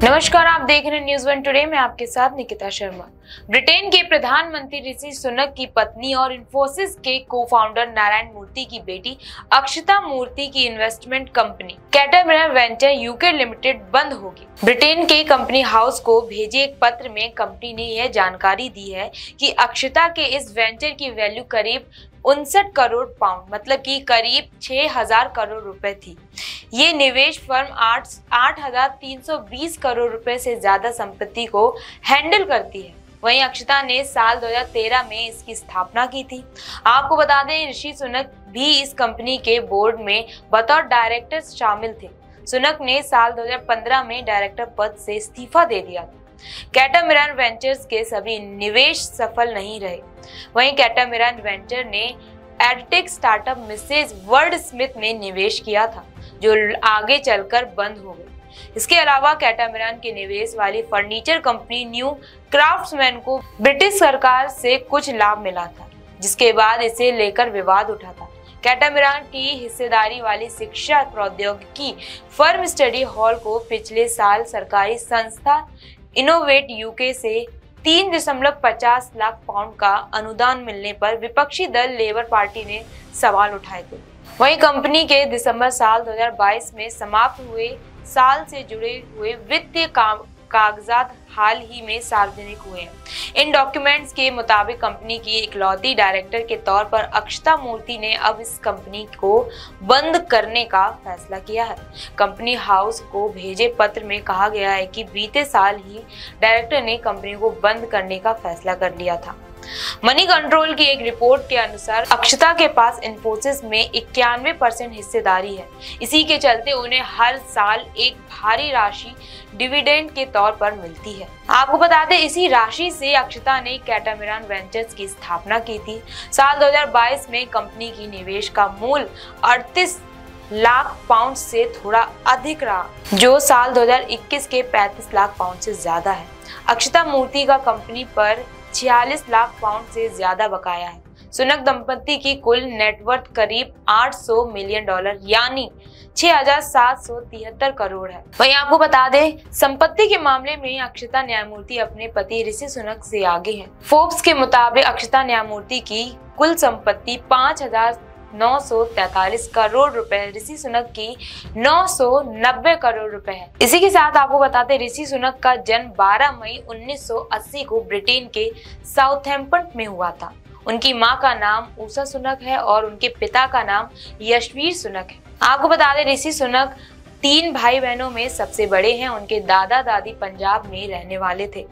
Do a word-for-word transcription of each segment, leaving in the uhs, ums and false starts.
नमस्कार, आप देख रहे हैं न्यूज़ वन टुडे में आपके साथ निकिता शर्मा। ब्रिटेन के प्रधानमंत्री ऋषि सुनक की पत्नी और इन्फोसिस के को-फाउंडर नारायण मूर्ति की बेटी अक्षता मूर्ति की investment company Catamaran venture UK limited बंद होगी। ब्रिटेन के कंपनी हाउस को भेजे एक पत्र में कंपनी ने यह जानकारी दी है कि अक्षता के इस वेंचर की वैल्यू करीब उनसठ करोड़ पाउंड मतलब कि करीब छह हजार करोड़ रुपए थी। ये निवेश फर्म आठ आठ हजार तीन सौ बीस करोड़ रुपए से ज्यादा संपत्ति को हैंडल करती है। वहीं अक्षता ने साल दो हजार तेरह में इसकी स्थापना की थी। आपको बता दें, ऋषि सुनक भी इस कंपनी के बोर्ड में बतौर डायरेक्टर शामिल थे। सुनक ने साल दो हजार पंद्रह में डायरेक्टर पद से इस्तीफा दे दिया था। कैटामैरान वेंचर्स के सभी निवेश सफल नहीं रहे। वहीं कैटामैरान वेंचर ने edtech startup Mrs wordsmith में निवेश किया था, जो आगे चलकर बंद हो गई। इसके अलावा कैटामैरान के निवेश वाली फर्नीचर कंपनी न्यू क्राफ्ट्समैन को ब्रिटिश सरकार से कुछ लाभ मिला था, जिसके बाद इसे लेकर विवाद उठा था। कैटामैरान की हिस्सेदारी वाली शिक्षा प्रौद्योगिकी फर्म स्टडी हॉल को पिछले साल सरकारी संस्था इनोवेट यूके से तीन दशमलव पचास लाख पाउंड का अनुदान मिलने पर विपक्षी दल लेबर पार्टी ने सवाल उठाए थे। वहीं कंपनी के दिसंबर साल दो हजार बाईस में समाप्त हुए साल से जुड़े हुए वित्तीय कागजात हाल ही में सार्वजनिक हुए हैं। इन डॉक्यूमेंट्स के मुताबिक कंपनी की इकलौती डायरेक्टर के तौर पर अक्षता मूर्ति ने अब इस कंपनी को बंद करने का फैसला किया है। कंपनी हाउस को भेजे पत्र में कहा गया है कि बीते साल ही डायरेक्टर ने कंपनी को बंद करने का फैसला कर लिया था। मनी कंट्रोल की एक रिपोर्ट के अनुसार अक्षता के पास इन्फोसिस में इक्यानवे परसेंट हिस्सेदारी है। इसी के चलते उन्हें हर साल एक भारी राशि डिविडेंड के तौर पर मिलती है। आपको बता दें, इसी राशि से अक्षता ने कैटामैरान वेंचर्स की स्थापना की थी। साल दो हजार बाईस में कंपनी की निवेश का मूल्य अड़तीस लाख पाउंड से थोड़ा अधिक रहा, जो साल दो हजार इक्कीस के पैंतीस लाख पाउंड से ज्यादा है। अक्षता मूर्ति का कंपनी पर छियालीस लाख पाउंड से ज्यादा बकाया है। सुनक दंपति की कुल नेटवर्थ करीब आठ सौ मिलियन डॉलर यानी छह हजार सात सौ तिहत्तर करोड़ है। वहीं आपको बता दें, संपत्ति के मामले में अक्षता न्यायमूर्ति अपने पति ऋषि सुनक से आगे हैं। फोर्ब्स के मुताबिक अक्षता न्यायमूर्ति की कुल संपत्ति पाँच हजार नौ सौ तैतालीस करोड़ रुपए, ऋषि सुनक की नौ सौ नब्बे करोड़ रुपए है। इसी के साथ आपको बताते, ऋषि सुनक का जन्म बारह मई उन्नीस सौ अस्सी को ब्रिटेन के साउथहैम्पटन में हुआ था। उनकी मां का नाम उषा सुनक है और उनके पिता का नाम यशवीर सुनक है। आपको बता दें, ऋषि सुनक तीन भाई बहनों में सबसे बड़े हैं। उनके दादा दादी पंजाब में रहने वाले थे।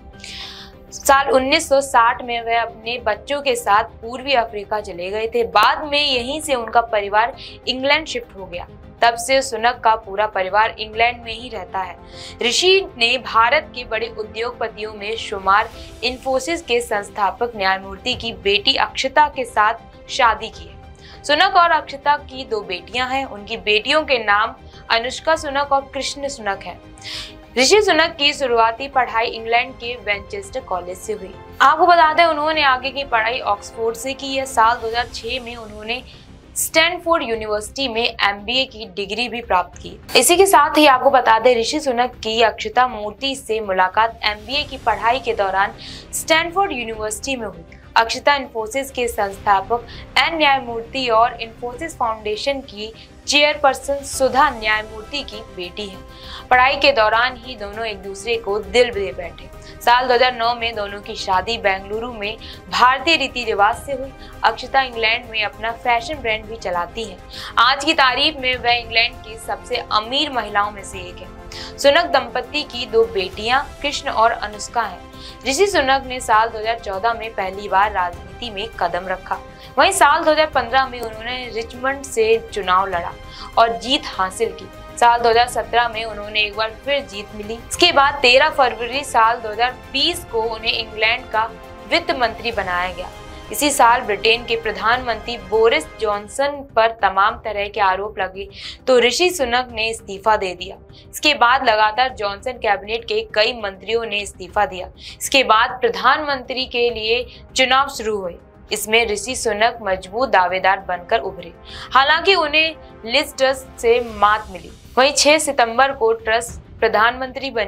साल उन्नीस सौ साठ में वह अपने बच्चों के साथ पूर्वी अफ्रीका चले गए थे। बाद में यहीं से उनका परिवार इंग्लैंड शिफ्ट हो गया। तब से सुनक का पूरा परिवार इंग्लैंड में ही रहता है। ऋषि ने भारत के बड़े उद्योगपतियों में शुमार इन्फोसिस के संस्थापक न्यायमूर्ति की बेटी अक्षता के साथ शादी की है। सुनक और अक्षता की दो बेटियां हैं। उनकी बेटियों के नाम अनुष्का सुनक और कृष्ण सुनक है। ऋषि सुनक की शुरुआती पढ़ाई इंग्लैंड के मैनचेस्टर कॉलेज से हुई। आपको बता दें, उन्होंने आगे की पढ़ाई ऑक्सफोर्ड से की है। साल दो हजार छह में उन्होंने स्टैनफोर्ड यूनिवर्सिटी में एमबीए की डिग्री भी प्राप्त की। इसी के साथ ही आपको बता दें, ऋषि सुनक की अक्षता मूर्ति से मुलाकात एमबीए की पढ़ाई के दौरान स्टैनफोर्ड यूनिवर्सिटी में हुई। अक्षता इन्फोसिस के संस्थापक एन न्यायमूर्ति और इन्फोसिस फाउंडेशन की चेयरपर्सन सुधा न्यायमूर्ति की बेटी है। पढ़ाई के दौरान ही दोनों एक दूसरे को दिल दे बैठे। साल दो हजार नौ में दोनों की शादी बेंगलुरु में भारतीय रीति रिवाज से हुई। अक्षता इंग्लैंड में अपना फैशन ब्रांड भी चलाती है। आज की तारीख में वह इंग्लैंड की सबसे अमीर महिलाओं में से एक है। सुनक दंपति की दो बेटियां कृष्ण और अनुष्का हैं। ऋषि सुनक ने साल दो हजार चौदह में पहली बार राजनीति में कदम रखा। वहीं साल दो हजार पंद्रह में उन्होंने रिचमंड से चुनाव लड़ा और जीत हासिल की। साल दो हजार सत्रह में उन्होंने एक बार फिर जीत मिली। इसके बाद तेरह फरवरी साल दो हजार बीस को उन्हें इंग्लैंड का वित्त मंत्री बनाया गया। इसी साल ब्रिटेन के प्रधानमंत्री बोरिस जॉनसन पर तमाम तरह के आरोप लगे तो ऋषि सुनक ने इस्तीफा दे दिया। इसके बाद लगातार जॉनसन कैबिनेट के कई मंत्रियों ने इस्तीफा दिया। इसके बाद प्रधानमंत्री के लिए चुनाव शुरू हुए। इसमें ऋषि सुनक मजबूत दावेदार बनकर उभरे। हालांकि उन्हें लिज ट्रस से मात मिली। वहीं छह सितंबर को ट्रस प्रधानमंत्री बनी।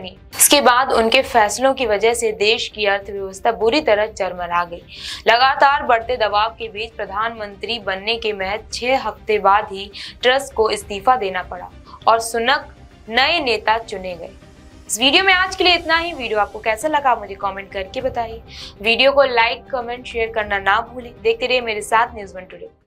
इसके बाद उनके फैसलों की वजह से देश की अर्थव्यवस्था बुरी तरह चरमरा गई। लगातार बढ़ते दबाव के बीच प्रधानमंत्री बनने के महज छह हफ्ते बाद ही ट्रस को इस्तीफा देना पड़ा और सुनक नए नेता चुने गए। इस वीडियो में आज के लिए इतना ही। वीडियो आपको कैसा लगा मुझे कमेंट करके बताइए। वीडियो को लाइक, कमेंट, शेयर करना ना भूलें। देखते रहिए मेरे साथ न्यूज़ वन टुडे।